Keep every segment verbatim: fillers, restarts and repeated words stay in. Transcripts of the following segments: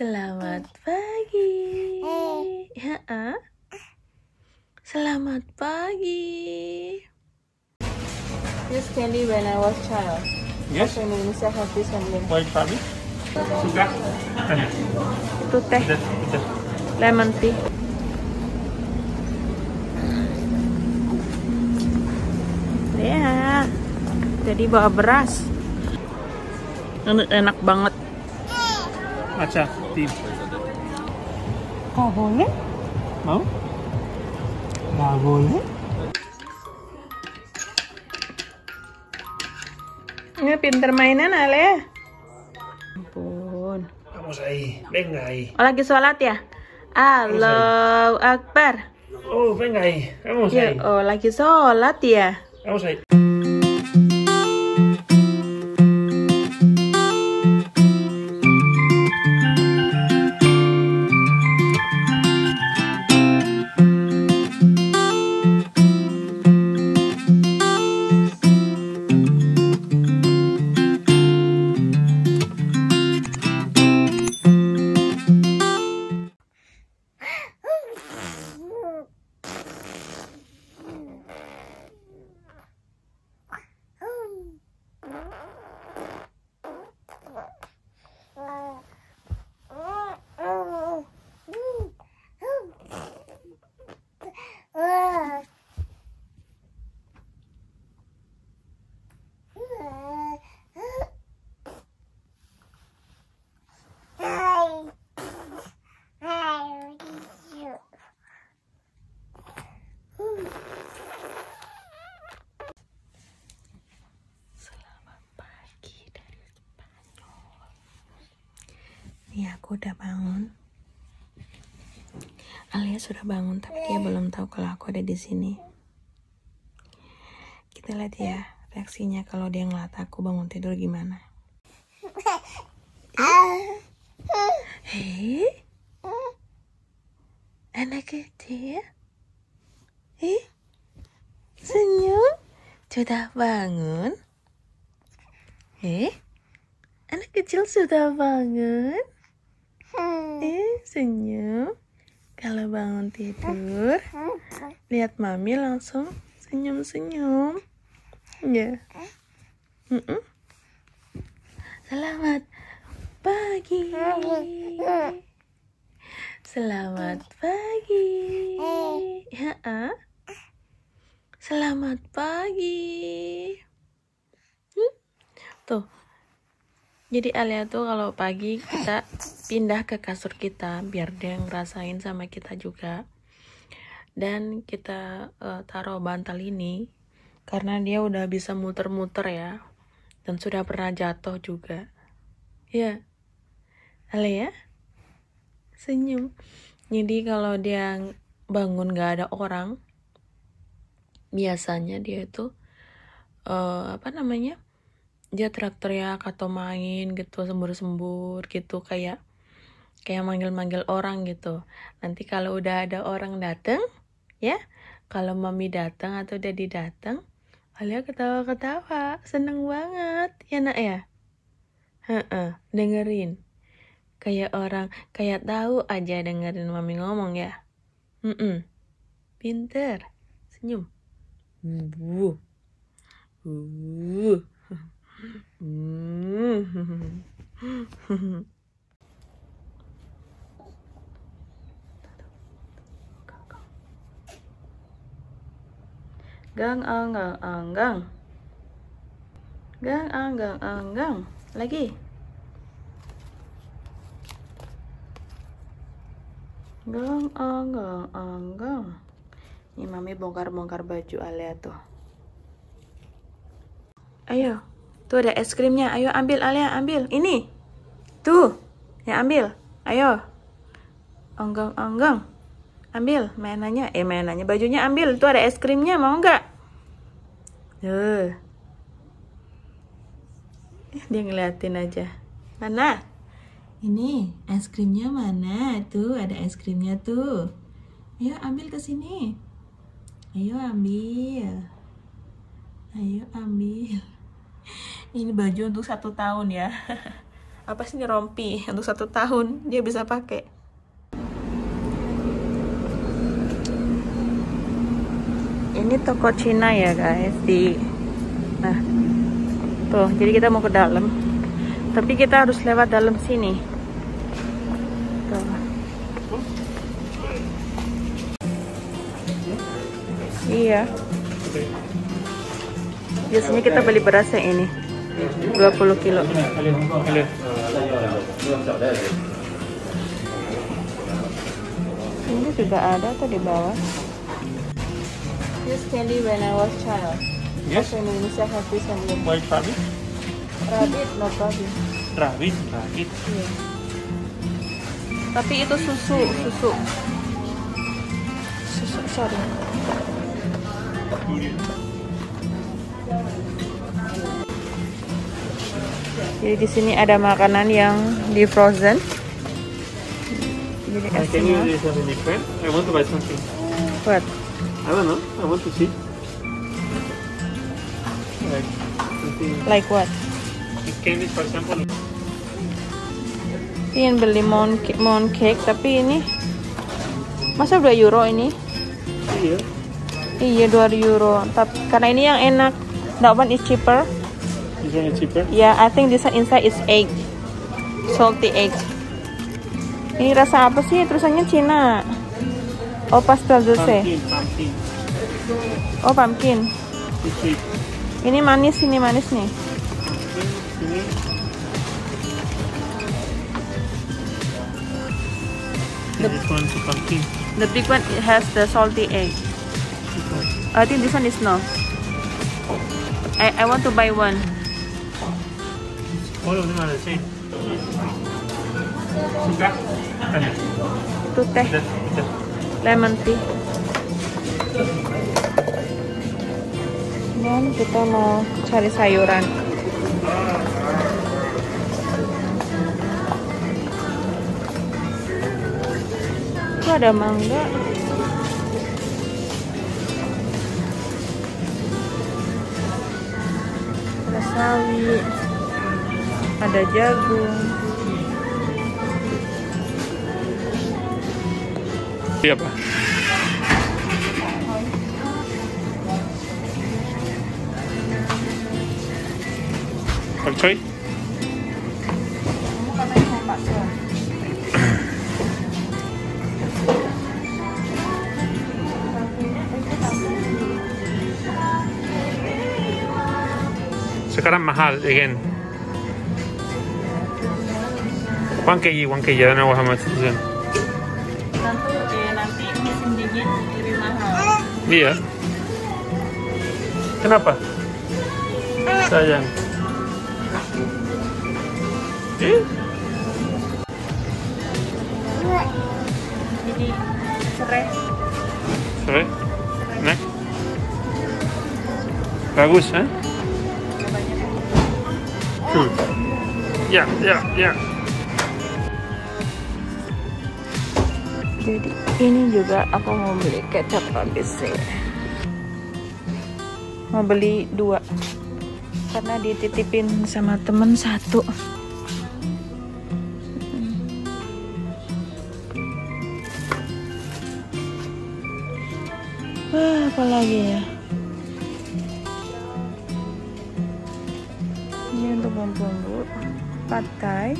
Selamat pagi. Ya, ah? Selamat pagi. This candy when I was child. Yes. Bahasa Indonesia happy something. White Fabi? Suka? Itu teh. Udah, udah. Lemon tea. Ya. Jadi bawa beras. Enak, enak banget. Matcha tea. Gak boleh? Mau? Gak boleh? Ini pinter mainan Ale. Ampun. Vamos ahí, venga ahí. Oh, lagi sholat ya? Allahu Akbar. Oh, venga ahí, vamos Ya, ahí. oh lagi sholat ya? Vamos ahí. Nih aku udah bangun. Alia sudah bangun tapi dia belum tahu kalau aku ada di sini. Kita lihat ya reaksinya kalau dia ngeliat aku bangun tidur gimana. Hei, anak kecil, eh, senyum, sudah bangun. Eh, anak kecil sudah bangun. Eh, senyum. Kalau bangun tidur, lihat mami langsung senyum-senyum. Ya. Mm-mm. Selamat pagi. Selamat pagi. Ya, ah? Selamat pagi. Hmm? Tuh. Jadi Alia tuh kalau pagi kita pindah ke kasur kita biar dia ngerasain sama kita juga. Dan kita uh, taruh bantal ini karena dia udah bisa muter-muter ya. Dan sudah pernah jatuh juga. Ya. Alia senyum. Jadi kalau dia bangun gak ada orang, biasanya dia itu uh, apa namanya? Dia teriak-teriak atau main gitu, sembur-sembur gitu, kayak kayak manggil-manggil orang gitu. Nanti kalau udah ada orang datang, ya, kalau mami datang atau daddy datang, Alia ketawa-ketawa, seneng banget, ya nak ya. Heeh, dengerin, kayak orang, kayak tahu aja dengerin mami ngomong ya. Hmm, pinter, senyum. Uh, uh. Hmm. Gang anggang anggang. Gang anggang anggang. Lagi. Gang anggang anggang. Ini mami bongkar-bongkar baju Alia tuh. Ayo. Tuh ada es krimnya, ayo ambil Alia, ambil. Ini. Tuh, ya ambil. Ayo. Anggang-anggang. Ambil mainannya, eh mainannya, bajunya ambil. Tuh ada es krimnya, mau nggak? Tuh. Dia ngeliatin aja. Mana? Ini es krimnya mana? Tuh ada es krimnya tuh. Ayo ambil ke sini. Ayo ambil. Ayo ambil. Ini baju untuk satu tahun ya. apa sih ini, rompi untuk satu tahun dia bisa pakai. Ini toko Cina ya guys di, nah tuh, jadi kita mau ke dalam, tapi kita harus lewat dalam sini. Tuh. Iya. Biasanya kita beli beras yang ini dua puluh kilo. Ini juga ada tuh di bawah. This candy when I was child. Yes. Also in Indonesia have this and White rabbit? rabbit, no problem. Rabbit, rabbit. Iya. Tapi itu susu, susu. Susu, sorry. Jadi di sini ada makanan yang di frozen. Jadi Uh, can you esnya. do something different? I want to buy something. What? I don't know. I want to see. Like something. Like what? These candies, for example. Ingin beli moon cake, moon cake, tapi ini masa dua euro ini? Iya. Iya dua euro. Tapi karena ini yang enak. That one is cheaper. This one is cheaper. Yeah, I think this one inside is egg, salty egg. Ini rasa apa sih? Tulisannya Cina. Oh, pastel dulce. Pumpkin, pumpkin. Oh, pumpkin. It's sweet. Ini manis, ini manis nih. Ini. This one is pumpkin. The big one it has the salty egg. I think this one is no. I I want to buy one. All of them are the same. Suka? Ada. Itu teh, Udah, udah. lemon tea. Dan kita mau cari sayuran. Itu ada mangga. Ada sawi. Ada jagung. Iya, Pak. Pakcoy? Kamu katanya mau bakso. Sekarang mahal again. One kg, one kg. I don't know how much it is. Nanti, eh, nanti musim dingin lebih mahal. Iya. Kenapa? Sayang. Eh? Jadi serai. Sorry. Next. Bagus, eh? Hmm. Ya, ya, ya. Jadi ini juga aku mau beli kecap habis sih. Mau beli dua karena dititipin sama temen satu. Wah, apa lagi ya? Ini untuk bumbu pad thai.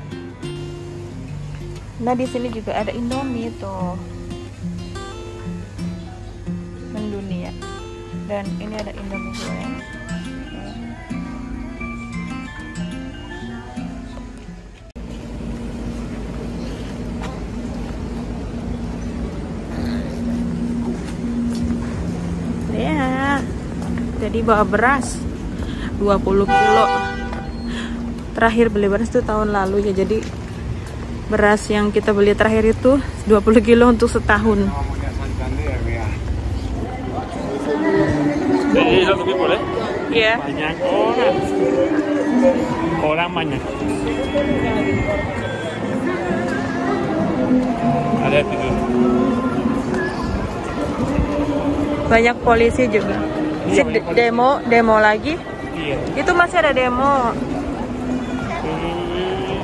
Nah, di sini juga ada Indomie tuh. Mendunia. Dan ini ada Indomie goreng. Ya. Jadi bawa beras dua puluh kilo. Terakhir beli beras itu tahun lalu ya. Jadi beras yang kita beli terakhir itu dua puluh kilo untuk setahun. Jadi satu people, eh? Iya. Banyak orang. Orang banyak. Ada itu. Banyak polisi juga. Iya, Si banyak polisi. demo, demo lagi. Iya. Itu masih ada demo. Hmm.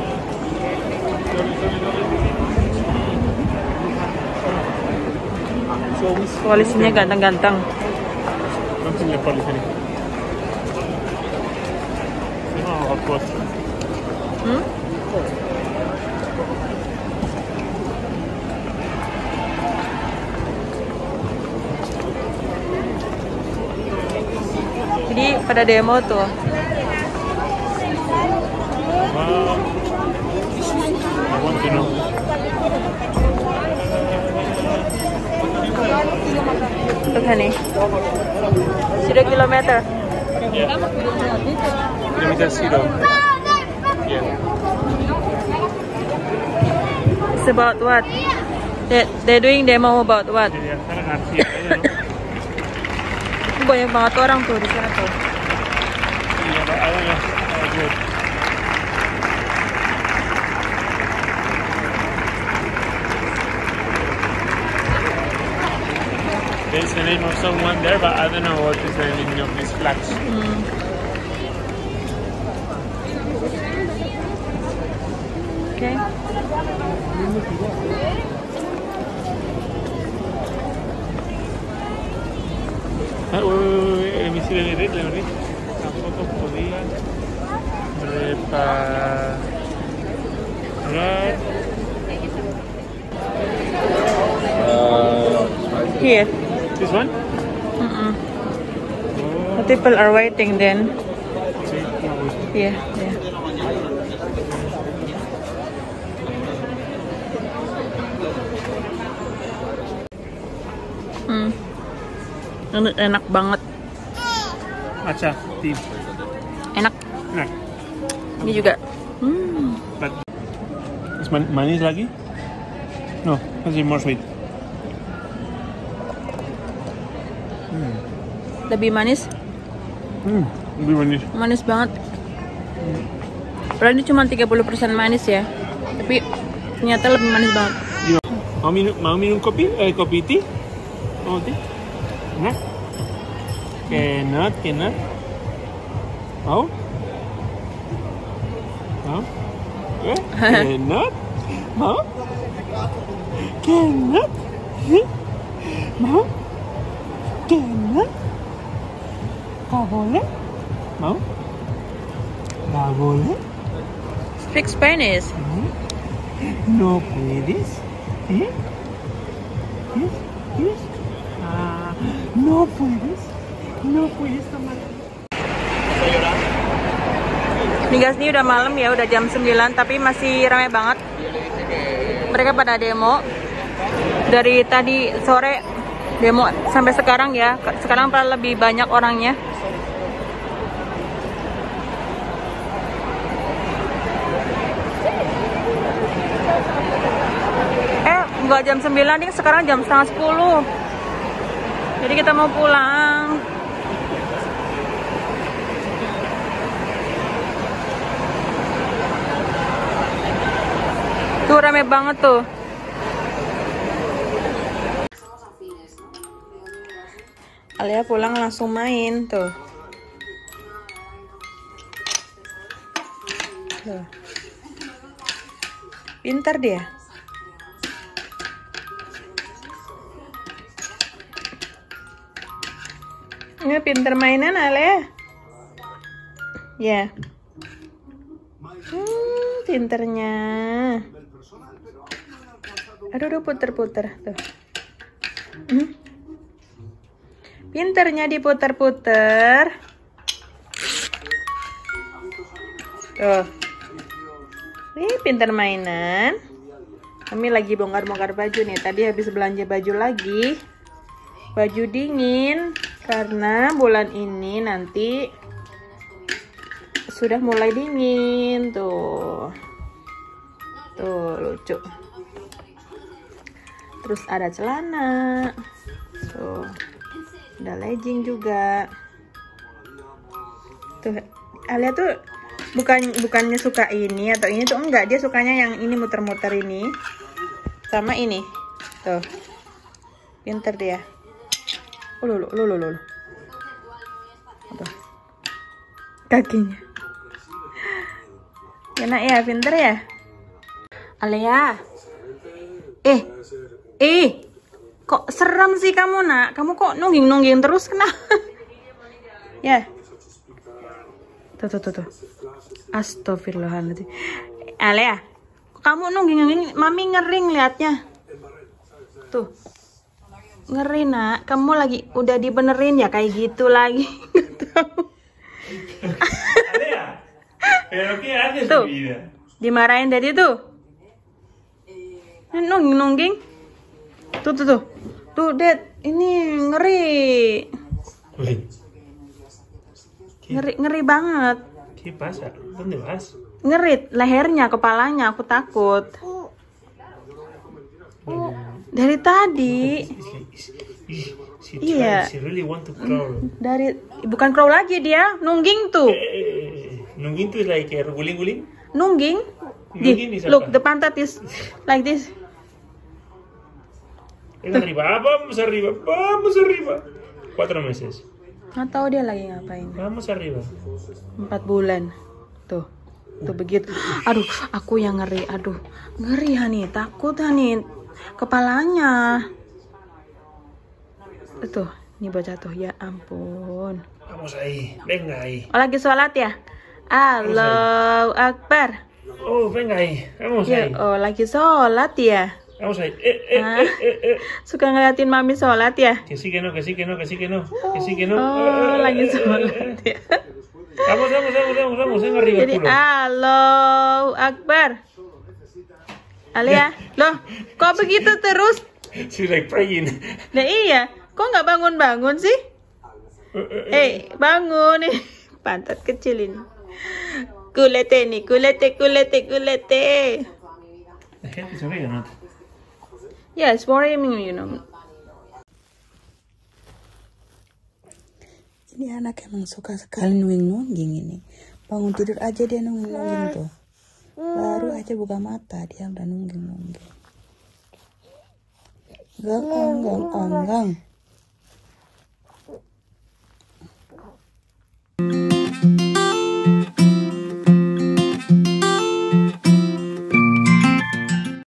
Polisinya ganteng-ganteng. Langsung lihat polisi ini. Oh, hot pot. Hmm? Jadi pada demo tuh. Wow. I want to know. Look honey. Zero kilometer. Yeah. Kilometer zero. Yeah. It's about what? They they're doing demo about what? Jadi sekarang ngasih aja loh. Banyak banget orang tuh di sana tuh. Iya, Pak. Ayo ya. Ayo. There's the name of someone there, but I don't know what is the meaning of these flags. Hmm. Okay. Ah, wait, wait, wait, wait. Let me see, let me read, let me read. Tampoco podía reparar. Here. This one? Mm-mm. The people are waiting then. Sí, no, wait. Yeah, yeah. Hmm. Enak, enak banget. Matcha tea. Enak. Nah, Ini juga. Hmm. but is man manis lagi? No, masih more sweet. Hmm. Lebih manis. Hmm, lebih manis. Manis banget. Padahal ini cuma tiga puluh persen manis ya. Tapi ternyata lebih manis banget. Mau minum, mau minum kopi? Eh, kopi tea? Mau tea? Nah? Cannot, cannot. Mau? Mau? Eh, cannot? Mau? Cannot? Mau? Cannot? Gak boleh? Mau? Gak boleh? Speak Spanish. No puedes. ¿Eh? ¿Yes? ¿Yes? Ah, no puedes. No puedes tomar. Nih guys, ini udah malam ya, udah jam sembilan tapi masih ramai banget. Mereka pada demo dari tadi sore demo sampai sekarang ya. Sekarang pernah lebih banyak orangnya. Eh, nggak jam sembilan nih, sekarang jam setengah sepuluh. Jadi kita mau pulang. Tuh rame banget tuh. Alia pulang langsung main tuh. Tuh. Pintar dia. Ini pintar mainan Alia. Ya. Hmm, pinternya. Aduh, aduh puter-puter tuh. Hmm. Pinternya diputer-puter. Tuh. Nih, pinter mainan. Kami lagi bongkar-bongkar baju nih. Tadi habis belanja baju lagi. Baju dingin. Karena bulan ini nanti sudah mulai dingin. Tuh. Tuh, lucu. Terus ada celana. Tuh. Ada legging juga. Tuh, Alia tuh bukan bukannya suka ini atau ini tuh enggak, dia sukanya yang ini muter-muter ini sama ini. Tuh. Pinter dia. Oh, lulu, lulu, lulu. Tuh. Kakinya. Enak ya, pinter ya. Alia. Eh. Eh. Kok serem sih kamu, nak? Kamu kok nungging-nungging terus, kenapa? Ya. Tuh, tuh, tuh, tuh. Astagfirullahaladzim. Alea, kamu nungging-nungging, mami ngering liatnya. Tuh. Ngeri, nak. Kamu lagi udah dibenerin ya kayak gitu lagi. Alea, pero qué haces Tuh. mi vida? Dimarahin tadi tuh. Nungging-nungging. Tuh, tuh, tuh. Tuh, Dad. Ini ngeri. Ngeri, ngeri banget. ¿Qué pasa? ¿Dónde vas? Ngeri lehernya, kepalanya. Aku takut. Dari tadi. Si Iya. si really want to crawl. Dari bukan crow lagi dia, nungging tuh. Eh, nungging tuh like a guling-guling. Nungging. Nungging Di, is look, apa? the pantat is like this. Es arriba, vamos arriba, vamos arriba. Cuatro meses. Nggak tahu dia lagi ngapain. Vamos arriba. Empat bulan. Tuh. Tuh begitu. Aduh, aku yang ngeri. Aduh, ngeri Hani. Takut Hani. Kepalanya. Tuh, ini bocah tuh. Ya ampun. Vamos ahí, venga ahí. Oh, lagi sholat ya? Allahu Akbar. Oh, venga ahí, vamos Ya, ahí. oh lagi sholat ya? Vamos ahí. Eh, eh, Ah. eh, eh, eh. Suka ngeliatin mami sholat ya? Que sí, que no, que sí, que no, que sí, que no. Que sí, que no. Oh, Eh, lagi eh, eh, sholat eh. ya. Vamos, vamos, vamos, vamos, vamos. Venga arriba, Jadi culo. Allahu Akbar. Alia, loh, kok begitu terus? She's like praying. Nah iya, kok nggak bangun-bangun sih? Eh, eh, eh. Eh, bangun nih. Pantat kecil ini. Kulete nih, kulete, kulete, kulete. La gente se ríe, ¿no? Ya, it's for him, you know. Ini anak emang suka sekali nungging-nungging ini. Bangun tidur aja dia nungging-nungging tuh. Baru aja buka mata dia udah nungging-nungging. Gang, gang, gang, gang.